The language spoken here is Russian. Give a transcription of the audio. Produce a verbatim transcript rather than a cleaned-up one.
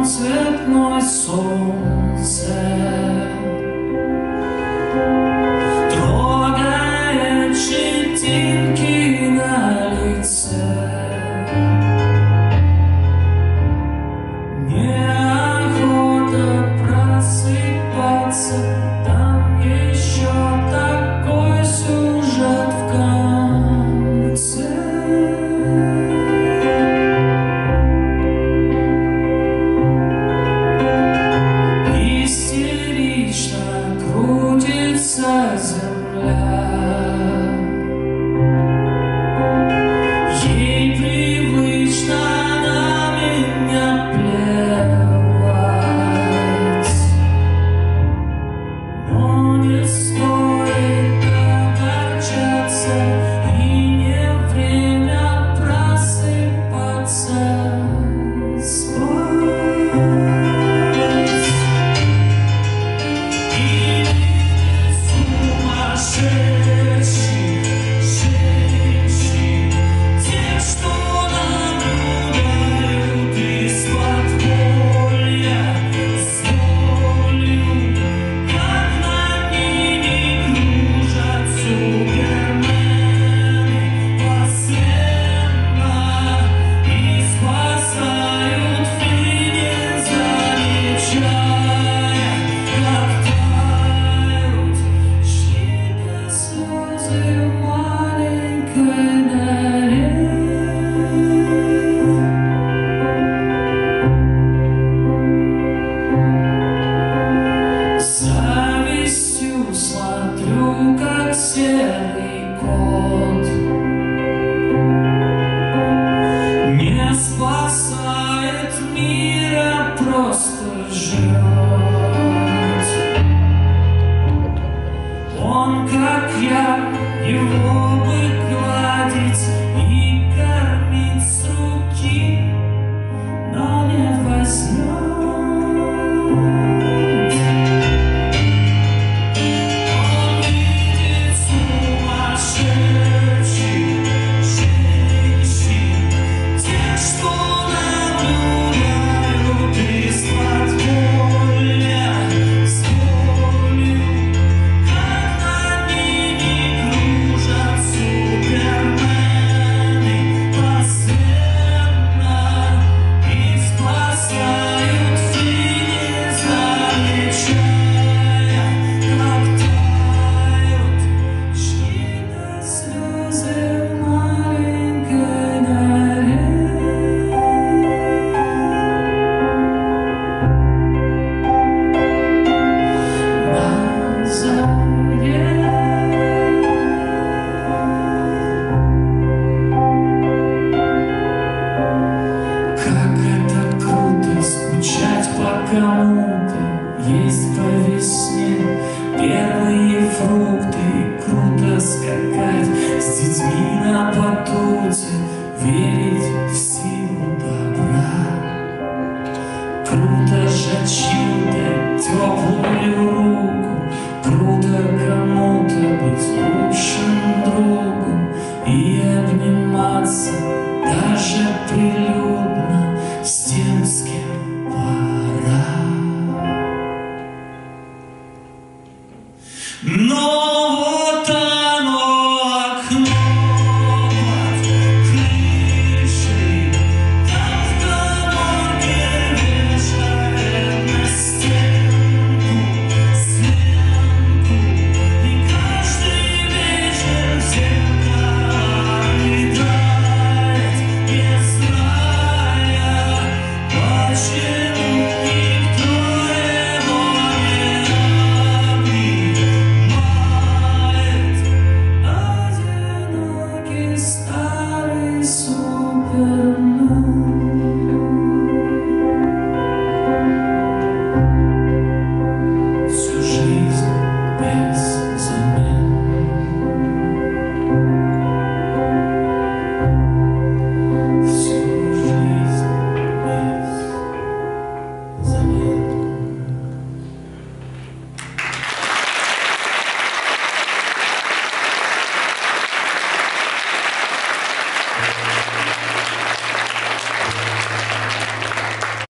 цветное солнце трогает щетинки на лице. Неохота просыпаться, там еще такой сюжет в конце. Крутится земля, ей привычно на меня плевать, но не стоит огорчаться, и не время просыпаться, спать. Смотрю, как серый кот не спасает мира, просто жрет. Он, как я, его бы гладить и кормить с руки, но не возьмет. Кому-то есть по весне первые фрукты, круто скакать с детьми на батуте, верить в силу добра. Круто сжать чью-то теплую руку, круто кому